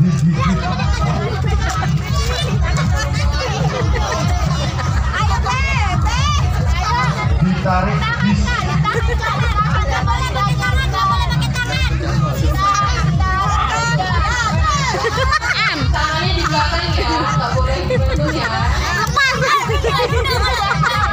Ditarik bis. Tangannya di belakang ya, nggak boleh dibentuk ya. Lepas.